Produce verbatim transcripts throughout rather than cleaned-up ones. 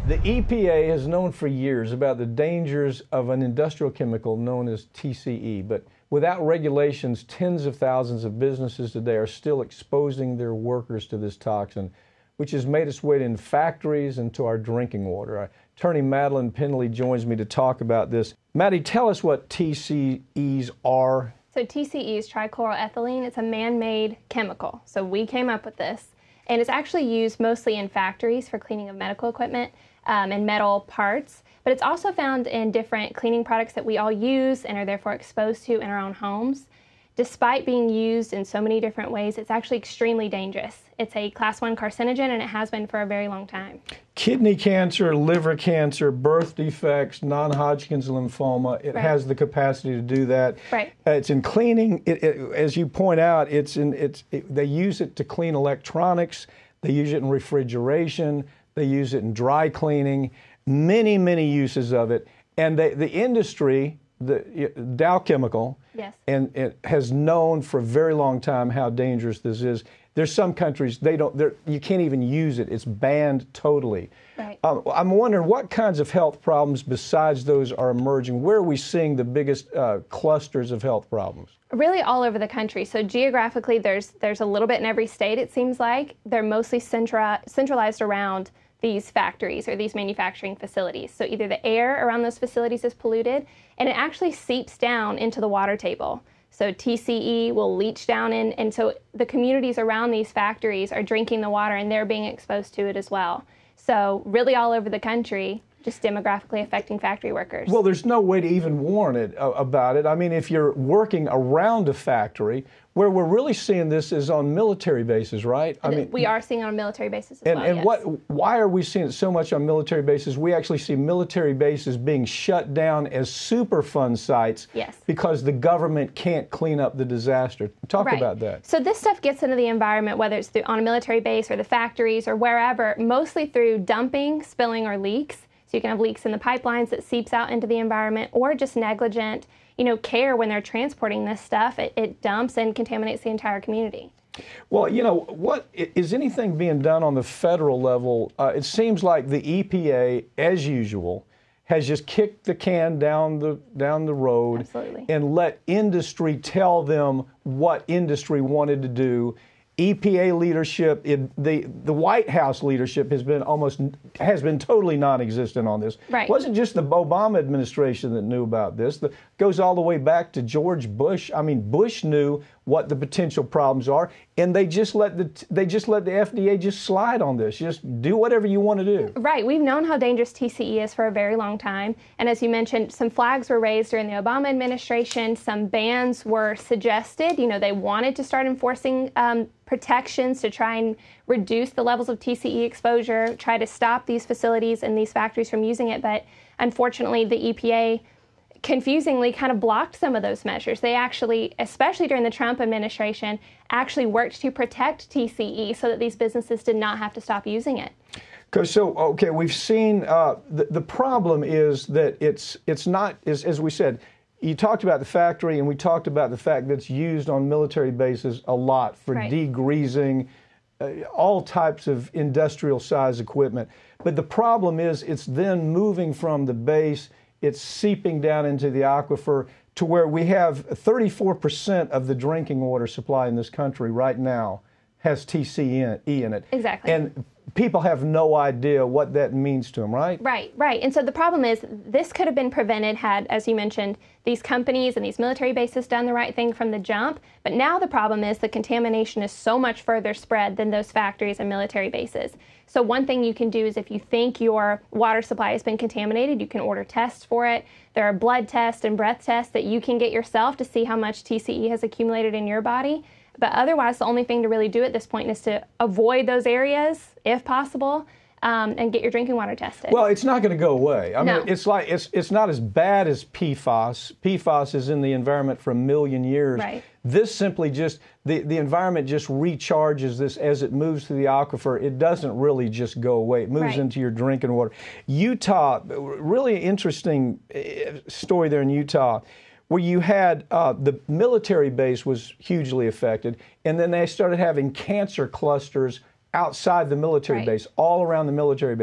The E P A has known for years about the dangers of an industrial chemical known as T C E, but without regulations, tens of thousands of businesses today are still exposing their workers to this toxin, which has made its way in factories and to our drinking water. Attorney Madeline Pendley joins me to talk about this. Maddie, tell us what T C Es are. So T C E is trichloroethylene. It's a man-made chemical. So we came up with this, and it's actually used mostly in factories for cleaning of medical equipment um, and metal parts, but it's also found in different cleaning products that we all use and are therefore exposed to in our own homes. Despite being used in so many different ways, it's actually extremely dangerous. It's a class one carcinogen, and it has been for a very long time. Kidney cancer, liver cancer, birth defects, non-Hodgkin's lymphoma, it right. has the capacity to do that. Right. Uh, it's in cleaning. It, it, as you point out, it's in. It's. It, they use it to clean electronics. They use it in refrigeration. They use it in dry cleaning. Many, many uses of it. And they, the industry, the Dow Chemical, yes. and it has known for a very long time how dangerous this is. There's some countries they don't. You can't even use it. It's banned totally. Right. Um, I'm wondering what kinds of health problems besides those are emerging. Where are we seeing the biggest uh, clusters of health problems? Really all over the country. So geographically, there's there's a little bit in every state. It seems like they're mostly centra centralized around these factories or these manufacturing facilities. So either the air around those facilities is polluted, and it actually seeps down into the water table. So T C E will leach down in, and so the communities around these factories are drinking the water, and they're being exposed to it as well. So really all over the country, just demographically affecting factory workers. Well, there's no way to even warn it uh, about it. I mean, if you're working around a factory, where we're really seeing this is on military bases, right? I mean, we are seeing it on a military basis as and, well. And yes. what? Why are we seeing it so much on military bases? We actually see military bases being shut down as Superfund sites yes. because the government can't clean up the disaster. Talk right. about that. So this stuff gets into the environment, whether it's through, on a military base or the factories or wherever, mostly through dumping, spilling, or leaks. So you can have leaks in the pipelines that seeps out into the environment, or just negligent, you know, care when they're transporting this stuff. It, it dumps and contaminates the entire community. Well, you know, what is anything being done on the federal level? Uh, it seems like the E P A, as usual, has just kicked the can down the down the road Absolutely. and let industry tell them what industry wanted to do. E P A leadership, it, the the White House leadership has been almost has been totally non-existent on this. Right. It wasn't just the Obama administration that knew about this. The goes all the way back to George Bush. I mean, Bush knew what the potential problems are, and they just let the they just let the F D A just slide on this. Just do whatever you want to do. Right. We've known how dangerous T C E is for a very long time, and as you mentioned, some flags were raised during the Obama administration. Some bans were suggested. You know, they wanted to start enforcing um, protections to try and reduce the levels of T C E exposure, try to stop these facilities and these factories from using it. But unfortunately, the E P A confusingly kind of blocked some of those measures. They actually, especially during the Trump administration, actually worked to protect T C E so that these businesses did not have to stop using it. Because so, okay, we've seen uh, the, the problem is that it's it's not, as, as we said, you talked about the factory, and we talked about the fact that it's used on military bases a lot for right. degreasing, uh, all types of industrial size equipment. But the problem is it's then moving from the base, it's seeping down into the aquifer to where we have thirty-four percent of the drinking water supply in this country right now has T C E in it. Exactly. And people have no idea what that means to them, right? Right, right. And so the problem is this could have been prevented had, as you mentioned, these companies and these military bases done the right thing from the jump. But now the problem is the contamination is so much further spread than those factories and military bases. So one thing you can do is if you think your water supply has been contaminated, you can order tests for it. There are blood tests and breath tests that you can get yourself to see how much T C E has accumulated in your body. But otherwise, the only thing to really do at this point is to avoid those areas, if possible, um, and get your drinking water tested. Well, it's not going to go away. I no. mean, it's like it's it's not as bad as P FAS. P FAS is in the environment for a million years. Right. This simply just the the environment just recharges this as it moves through the aquifer. It doesn't really just go away. It moves right. into your drinking water. Utah, really interesting story there in Utah, where you had uh, the military base was hugely affected, and then they started having cancer clusters outside the military right. base, all around the military base.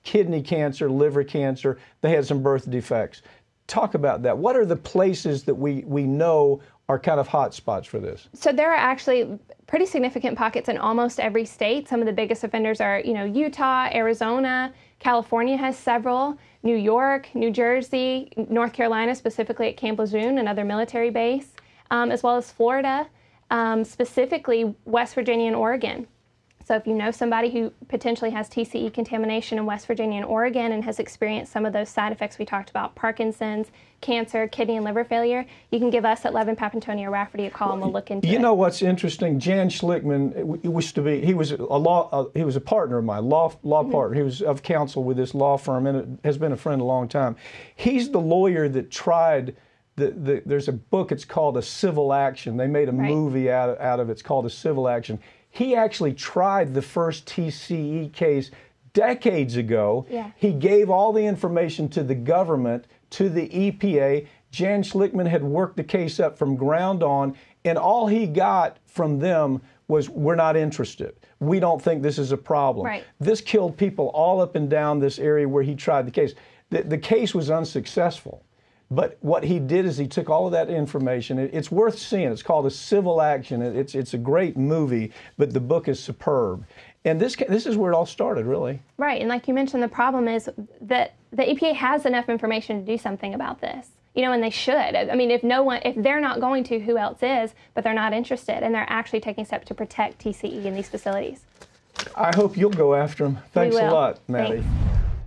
kidney cancer, liver cancer. They had some birth defects. Talk about that. What are the places that we, we know are kind of hot spots for this? So there are actually pretty significant pockets in almost every state. Some of the biggest offenders are, you know, Utah, Arizona, California has several, New York, New Jersey, North Carolina, specifically at Camp Lejeune, another military base, um, as well as Florida, um, specifically West Virginia and Oregon. So if you know somebody who potentially has T C E contamination in West Virginia and Oregon and has experienced some of those side effects we talked about, Parkinson's, cancer, kidney and liver failure, you can give us at Levin Papantonio Rafferty a call and we'll look into you it. You know what's interesting? Jan Schlickman used to be, he was a law, uh, he was a partner of mine, law, law mm-hmm. partner. He was of counsel with this law firm and has been a friend a long time. He's the lawyer that tried The, the, there's a book, it's called A Civil Action. They made a right. movie out of, out of it. It's called A Civil Action. He actually tried the first T C E case decades ago. Yeah. He gave all the information to the government, to the E P A. Jan Schlickman had worked the case up from ground on, and all he got from them was, we're not interested. We don't think this is a problem. Right. This killed people all up and down this area where he tried the case. The, the case was unsuccessful. But what he did is he took all of that information. It, it's worth seeing. It's called A Civil Action. It, it's it's a great movie, but the book is superb. And this this is where it all started, really. Right, and like you mentioned, the problem is that the E P A has enough information to do something about this. You know, and they should. I mean, if no one, if they're not going to, who else is? But they're not interested, and they're actually taking steps to protect T C E in these facilities. I hope you'll go after them. Thanks We will. a lot, Maddie. Thanks.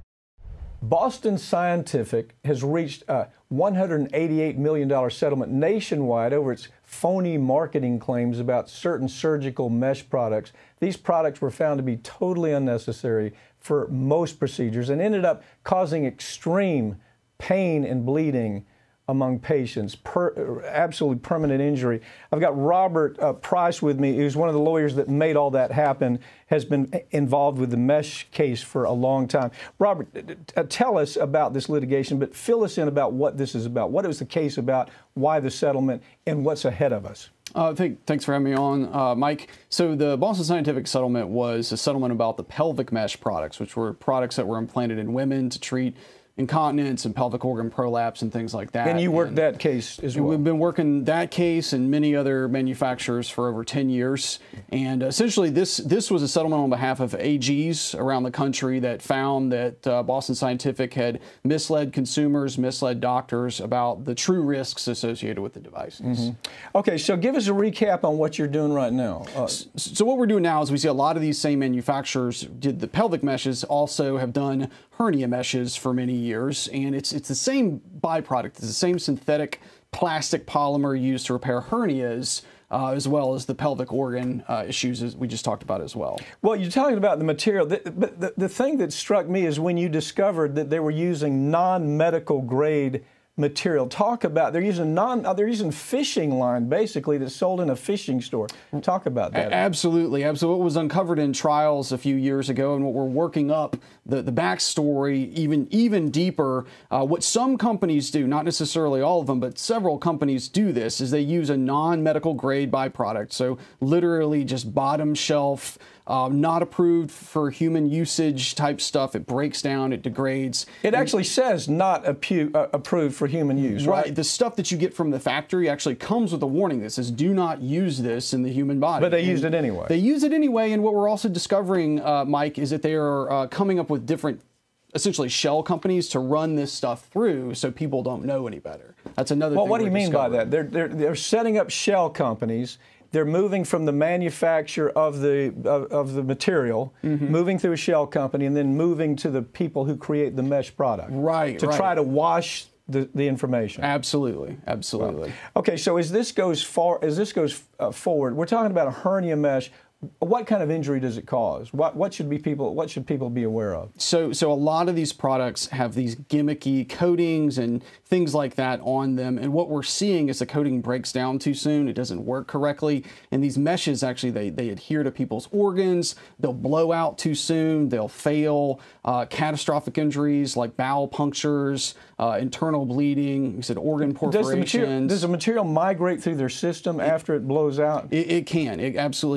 Boston Scientific has reached a one hundred eighty-eight million dollars settlement nationwide over its phony marketing claims about certain surgical mesh products. These products were found to be totally unnecessary for most procedures and ended up causing extreme pain and bleeding among patients, per, absolutely permanent injury. I've got Robert uh, Price with me, who's one of the lawyers that made all that happen, has been involved with the mesh case for a long time. Robert, uh, tell us about this litigation, but fill us in about what this is about. What is the case about, why the settlement, and what's ahead of us? Uh, think, thanks for having me on, uh, Mike. So the Boston Scientific settlement was a settlement about the pelvic mesh products, which were products that were implanted in women to treat incontinence and pelvic organ prolapse and things like that. And you worked and that case as well. We've been working that case and many other manufacturers for over ten years. And essentially this this was a settlement on behalf of A Gs around the country that found that uh, Boston Scientific had misled consumers, misled doctors about the true risks associated with the devices. Mm-hmm. Okay, so give us a recap on what you're doing right now. Uh, so, so what we're doing now is we see a lot of these same manufacturers did the pelvic meshes, also have done hernia meshes for many years, and it's it's the same byproduct. It's the same synthetic plastic polymer used to repair hernias, uh, as well as the pelvic organ uh, issues as we just talked about as well. Well, you're talking about the material, but the, the thing that struck me is when you discovered that they were using non-medical grade material. Talk about, they're using non, they're using fishing line basically that's sold in a fishing store. Talk about that. Absolutely, absolutely. What was uncovered in trials a few years ago, and what we're working up the the backstory even even deeper. Uh, what some companies do, not necessarily all of them, but several companies do this, is they use a non-medical grade byproduct. So literally just bottom shelf. Uh, not approved for human usage type stuff. It breaks down, it degrades. It actually says not apu- uh, approved for human use, right? Right. The stuff that you get from the factory actually comes with a warning that says do not use this in the human body. But they and used it anyway. They use it anyway, and what we're also discovering, uh, Mike, is that they are uh, coming up with different essentially shell companies to run this stuff through so people don't know any better. That's another well, thing what do you mean discovering. by that? They're, they're, they're setting up shell companies. They're moving from the manufacture of the of, of the material, mm-hmm. moving through a shell company, and then moving to the people who create the mesh product. Right, To right. try to wash the, the information. Absolutely, absolutely. Well, okay, so as this goes far, as this goes uh, forward, we're talking about a hernia mesh. What kind of injury does it cause? What what should be people what should people be aware of? So so a lot of these products have these gimmicky coatings and things like that on them, and what we're seeing is the coating breaks down too soon. It doesn't work correctly, and these meshes actually they they adhere to people's organs. They'll blow out too soon. They'll fail. Uh, catastrophic injuries like bowel punctures, uh, internal bleeding. You said organ perforations. Does the material does the material migrate through their system it, after it blows out? It, it can. It absolutely can. It can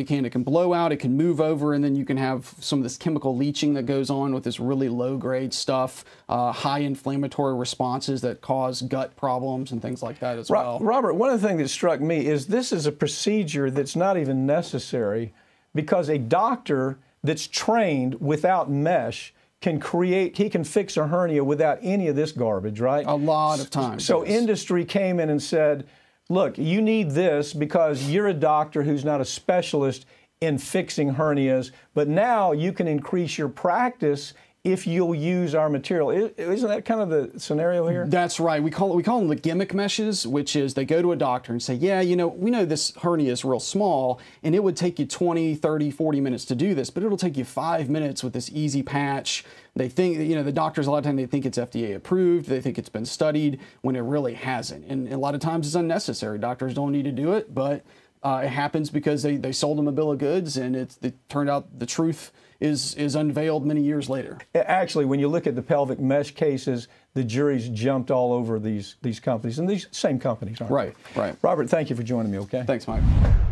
blow out, it can move over, and then you can have some of this chemical leaching that goes on with this really low-grade stuff, uh, high inflammatory responses that cause gut problems and things like that as well. Robert, one of the things that struck me is this is a procedure that's not even necessary because a doctor that's trained without mesh can create, he can fix a hernia without any of this garbage, right? A lot of times. So yes. Industry came in and said, look, you need this because you're a doctor who's not a specialist in fixing hernias, but now you can increase your practice if you'll use our material. Isn't that kind of the scenario here? That's right. We call it, we call them the gimmick meshes, which is they go to a doctor and say, yeah, you know, we know this hernia is real small and it would take you twenty, thirty, forty minutes to do this, but it'll take you five minutes with this easy patch. They think, you know, the doctors a lot of times they think it's F D A approved, they think it's been studied when it really hasn't. And a lot of times it's unnecessary. Doctors don't need to do it, but uh, it happens because they, they sold them a bill of goods and it's, it turned out the truth is is unveiled many years later. Actually, when you look at the pelvic mesh cases, the juries jumped all over these these companies, and these same companies, aren't right, they? Right. Robert, thank you for joining me, okay? Thanks, Mike.